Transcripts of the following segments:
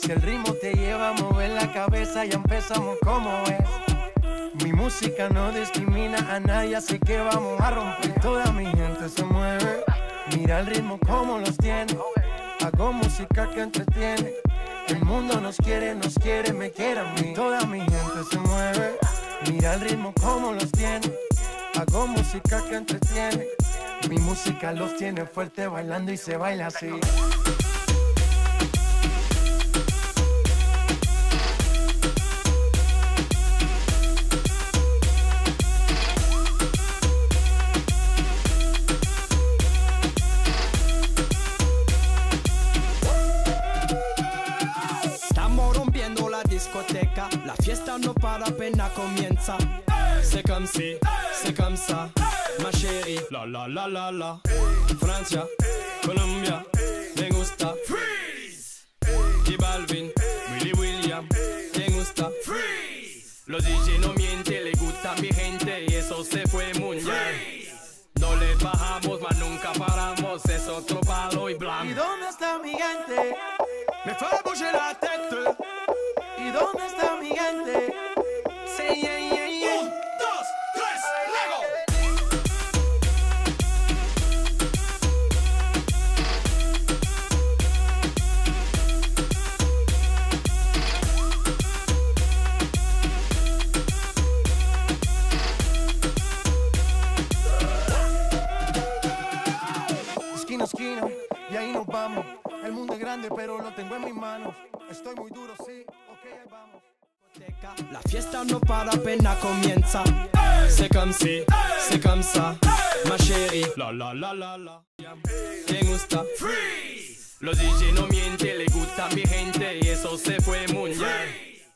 Si el ritmo te lleva a mover la cabeza, ya empezamos como es. Mi música no discrimina a nadie, así que vamos a romper. Toda mi gente se mueve, mira el ritmo como los tiene. Hago música que entretiene. El mundo nos quiere, me quiere a mí. Toda mi gente se mueve, mira el ritmo como los tiene. Hago música que entretiene. Mi música los tiene fuerte bailando y se baila así. Discoteca, la fiesta no para, apenas comienza. C'est comme si, c'est comme ça, ma chérie. La la la la la. Francia, Colombia, me gusta. Freeze. Y Balvin, Willy William, me gusta. Freeze. Los DJ no mienten, le gusta mi gente y eso se fue mundial. No le bajamos, mas nunca paramos, es otro palo y blanco. ¿Y dónde está mi gente? Me fait bouger la tête. ¿Y dónde está mi gente? Sí, yeah, yeah, yeah. 1, 2, 3, Lego. Esquina a esquina, y ahí nos vamos. El mundo es grande, pero lo tengo en mis manos. Estoy muy duro, sí, ok, ahí vamos. La fiesta no para, apenas comienza. C'est comme si, c'est comme ça, ma chérie. La la la la la. Me gusta. Freeze. Los DJ no mienten, le gusta mi gente y eso se fue mundial.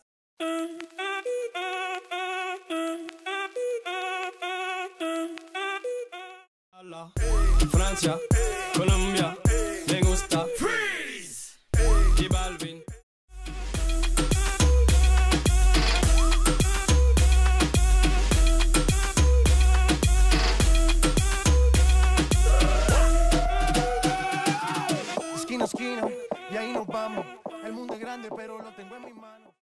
Francia, Colombia, me gusta. Freeze. Y Balvin. Esquina a esquina, y ahí nos vamos. El mundo es grande, pero lo tengo en mis manos.